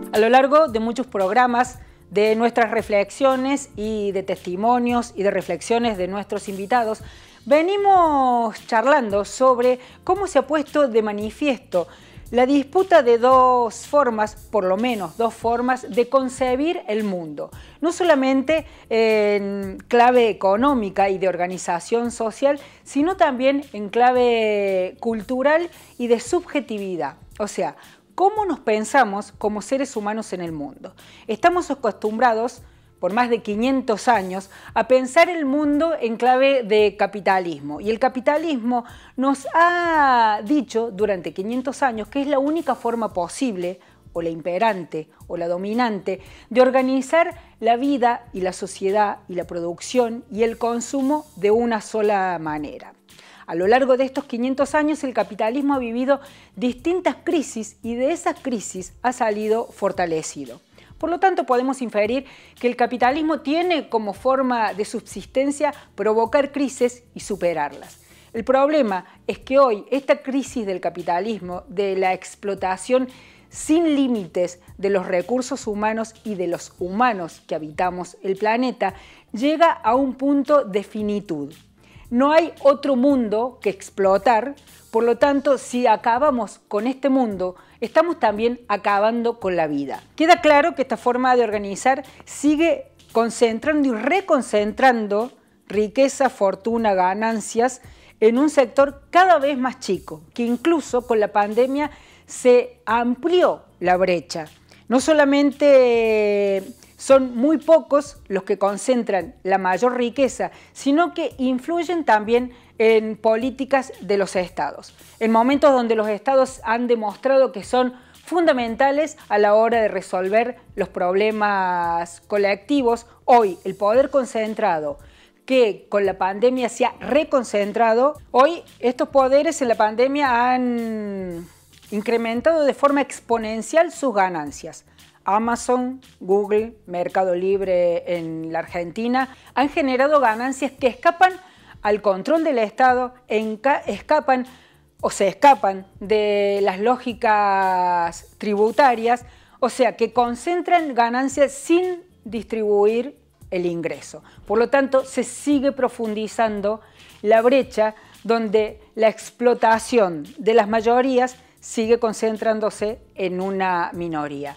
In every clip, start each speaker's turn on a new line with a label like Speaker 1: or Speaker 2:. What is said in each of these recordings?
Speaker 1: A lo largo de muchos programas, de nuestras reflexiones y de testimonios y de reflexiones de nuestros invitados, venimos charlando sobre cómo se ha puesto de manifiesto la disputa de dos formas, por lo menos dos formas, de concebir el mundo. No solamente en clave económica y de organización social, sino también en clave cultural y de subjetividad. O sea, ¿cómo nos pensamos como seres humanos en el mundo? Estamos acostumbrados, por más de 500 años, a pensar el mundo en clave de capitalismo. Y el capitalismo nos ha dicho durante 500 años que es la única forma posible, o la imperante, o la dominante, de organizar la vida y la sociedad y la producción y el consumo de una sola manera. A lo largo de estos 500 años el capitalismo ha vivido distintas crisis y de esas crisis ha salido fortalecido. Por lo tanto, podemos inferir que el capitalismo tiene como forma de subsistencia provocar crisis y superarlas. El problema es que hoy esta crisis del capitalismo, de la explotación sin límites de los recursos humanos y de los humanos que habitamos el planeta, llega a un punto de finitud. No hay otro mundo que explotar, por lo tanto, si acabamos con este mundo, estamos también acabando con la vida. Queda claro que esta forma de organizar sigue concentrando y reconcentrando riqueza, fortuna, ganancias en un sector cada vez más chico, que incluso con la pandemia se amplió la brecha. No solamente son muy pocos los que concentran la mayor riqueza, sino que influyen también en políticas de los estados. En momentos donde los estados han demostrado que son fundamentales a la hora de resolver los problemas colectivos, hoy el poder concentrado que con la pandemia se ha reconcentrado, hoy estos poderes en la pandemia han incrementado de forma exponencial sus ganancias. Amazon, Google, Mercado Libre en la Argentina han generado ganancias que escapan al control del Estado, escapan de las lógicas tributarias, o sea, que concentran ganancias sin distribuir el ingreso. Por lo tanto, se sigue profundizando la brecha donde la explotación de las mayorías sigue concentrándose en una minoría.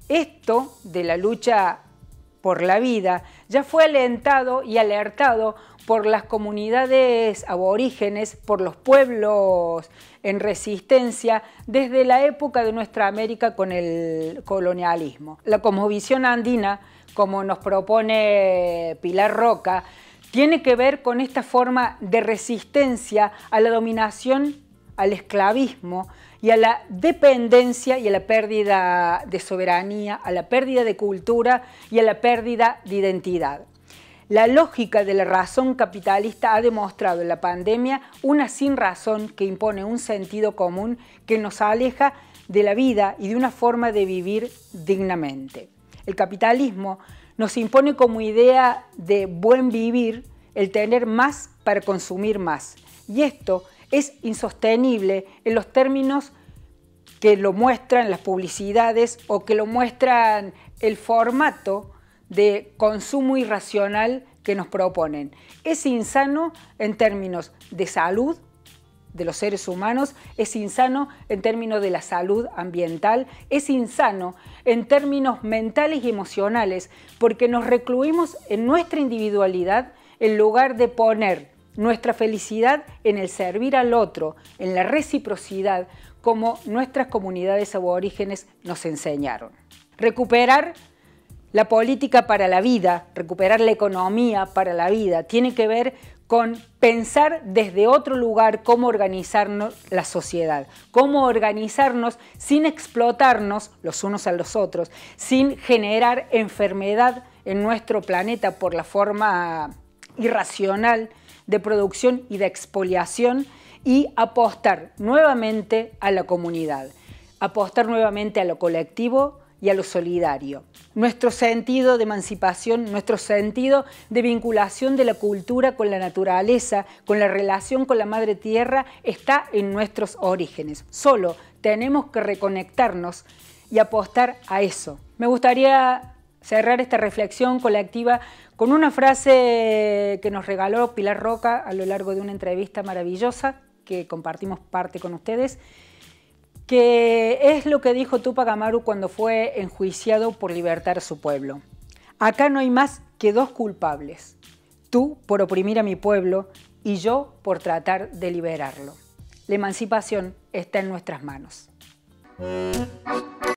Speaker 1: Esto de la lucha por la vida ya fue alentado y alertado por las comunidades aborígenes, por los pueblos en resistencia desde la época de nuestra América con el colonialismo. La cosmovisión andina, como nos propone Pilar Roca, tiene que ver con esta forma de resistencia a la dominación, al esclavismo y a la dependencia y a la pérdida de soberanía, a la pérdida de cultura y a la pérdida de identidad. La lógica de la razón capitalista ha demostrado en la pandemia una sinrazón que impone un sentido común que nos aleja de la vida y de una forma de vivir dignamente. El capitalismo nos impone como idea de buen vivir el tener más para consumir más. Y esto es insostenible en los términos que lo muestran las publicidades o que lo muestran el formato de consumo irracional que nos proponen. Es insano en términos de salud de los seres humanos, es insano en términos de la salud ambiental, es insano en términos mentales y emocionales, porque nos recluimos en nuestra individualidad en lugar de poner nuestra felicidad en el servir al otro, en la reciprocidad, como nuestras comunidades aborígenes nos enseñaron. Recuperar la política para la vida, recuperar la economía para la vida, tiene que ver con pensar desde otro lugar cómo organizarnos la sociedad, cómo organizarnos sin explotarnos los unos a los otros, sin generar enfermedad en nuestro planeta por la forma irracional de producción y de expoliación, y apostar nuevamente a la comunidad, apostar nuevamente a lo colectivo y a lo solidario. Nuestro sentido de emancipación, nuestro sentido de vinculación de la cultura con la naturaleza, con la relación con la madre tierra, está en nuestros orígenes. Solo tenemos que reconectarnos y apostar a eso. Me gustaría cerrar esta reflexión colectiva con una frase que nos regaló Pilar Roca a lo largo de una entrevista maravillosa que compartimos parte con ustedes, que es lo que dijo Túpac Amaru cuando fue enjuiciado por libertar a su pueblo. Acá no hay más que dos culpables, tú por oprimir a mi pueblo y yo por tratar de liberarlo. La emancipación está en nuestras manos.